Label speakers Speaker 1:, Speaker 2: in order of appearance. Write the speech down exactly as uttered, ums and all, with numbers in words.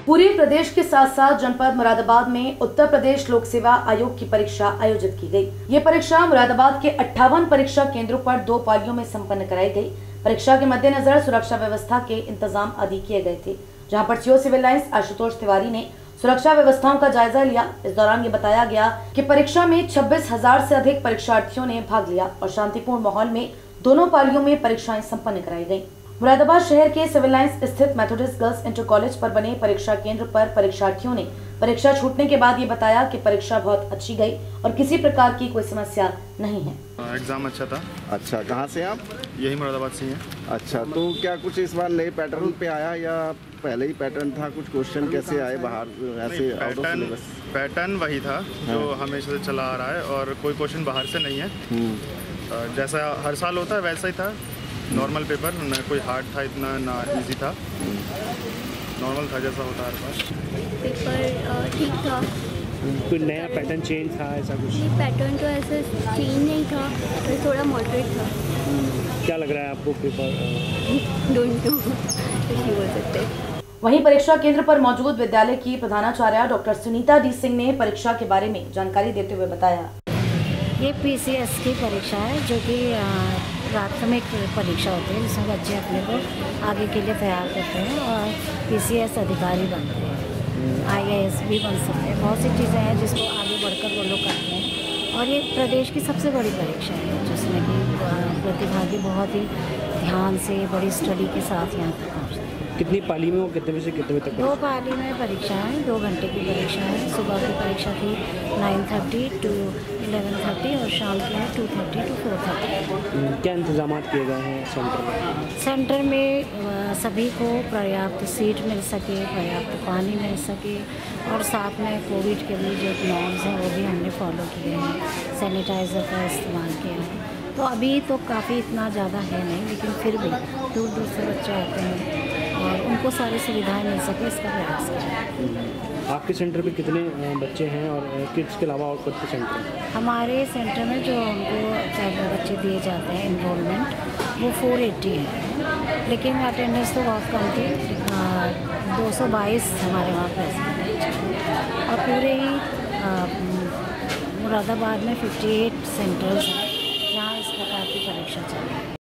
Speaker 1: पूरे प्रदेश के साथ साथ जनपद मुरादाबाद में उत्तर प्रदेश लोक सेवा आयोग की परीक्षा आयोजित की गई। ये परीक्षा मुरादाबाद के अट्ठावन परीक्षा केंद्रों पर दो पालियों में संपन्न कराई गई। परीक्षा के मद्देनजर सुरक्षा व्यवस्था के इंतजाम आदि किए गए थे, जहां पर CO Civil Lines Ashutosh Tiwari ने सुरक्षा व्यवस्थाओं का जायजा लिया। इस दौरान ये बताया गया कि परीक्षा में छब्बीस हजार से अधिक परीक्षार्थियों ने भाग लिया और शांतिपूर्ण माहौल में दोनों पालियों में परीक्षाएं संपन्न कराई गयी। मुरादाबाद शहर के सिविल लाइंस स्थित मेथोडिस्ट गर्ल्स इंटर कॉलेज पर बने परीक्षा केंद्र पर परीक्षार्थियों ने परीक्षा छूटने के बाद ये बताया कि परीक्षा बहुत अच्छी गई और किसी प्रकार की कोई समस्या नहीं है।
Speaker 2: एग्जाम अच्छा था।
Speaker 3: अच्छा, कहाँ से आप?
Speaker 2: यही मुरादाबाद से हैं।
Speaker 3: अच्छा, तो क्या कुछ इस बार नए पैटर्न पे आया या पहले ही पैटर्न था? कुछ क्वेश्चन कैसे आए बाहर ऐसे?
Speaker 2: पैटर्न पैटर्न वही था जो
Speaker 3: हाँ।
Speaker 2: हमेशा से चला आ रहा है और कोई क्वेश्चन बाहर से नहीं है। जैसा हर साल होता है वैसा ही था। नॉर्मल पेपर, ना कोई हार्ड था इतना, ना इजी था, नॉर्मल था जैसा होता है हर बार।
Speaker 4: पेपर ठीक था।
Speaker 5: कोई नया पैटर्न चेंज था ऐसा कुछ?
Speaker 4: ये पैटर्न तो ऐसे चेंज नहीं था, तो थोड़ा मॉडरेट था।
Speaker 5: क्या लग रहा है आपको पेपर?
Speaker 4: डोंट नो, कुछ नहीं बोल सकते।
Speaker 1: वहीं परीक्षा केंद्र पर मौजूद विद्यालय की प्रधानाचार्य डॉक्टर सुनीता डी सिंह ने परीक्षा के बारे में जानकारी देते हुए बताया।
Speaker 6: ये पीसीएस की परीक्षा है, जो कि प्राथमिक परीक्षा होती है, जिसमें बच्चे अपने को आगे के लिए तैयार करते हैं और पीसीएस अधिकारी बनते हैं, आईएएस भी बन सकते हैं। बहुत सी चीज़ें हैं जिसको आगे बढ़कर वो लोग करते हैं और ये प्रदेश की सबसे बड़ी परीक्षा है, जिसमें कि प्रतिभागी बहुत ही ध्यान से बड़ी स्टडी के साथ यहाँ तक पहुँचते हैं।
Speaker 5: कितनी पाली में वो कितने बजे से कितने बजे तक?
Speaker 6: दो पाली में परीक्षा है, दो घंटे की परीक्षा है। सुबह की परीक्षा थी nine thirty to eleven thirty और शाम की है two thirty to four thirty.
Speaker 5: क्या इंतजाम किए गए हैं सेंटर में?
Speaker 6: सेंटर में सभी को पर्याप्त सीट मिल सके, पर्याप्त पानी मिल सके और साथ में कोविड के लिए जो नॉर्म्स हैं वो भी हमने फॉलो किए हैं। सैनिटाइज़र का इस्तेमाल किया है। तो अभी तो काफ़ी इतना ज़्यादा है नहीं, लेकिन फिर भी दूर दूर से बच्चे आते हैं और उनको सारी सुविधाएं मिल सके, इसका प्रयास करें।
Speaker 5: आपके सेंटर पे कितने बच्चे हैं और किड्स के अलावा और कुछ सेंटर?
Speaker 6: हमारे सेंटर में जो उनको बच्चे दिए जाते हैं इनरोलमेंट, वो फोर एट्टी है, लेकिन अटेंडेंस तो बहुत कम थी। दो सौ बाईस हमारे वहाँ प्रेजेंट है और पूरे ही मुरादाबाद में अट्ठावन सेंटर्स हैं जहाँ इस प्रकार की परीक्षा चल रही है।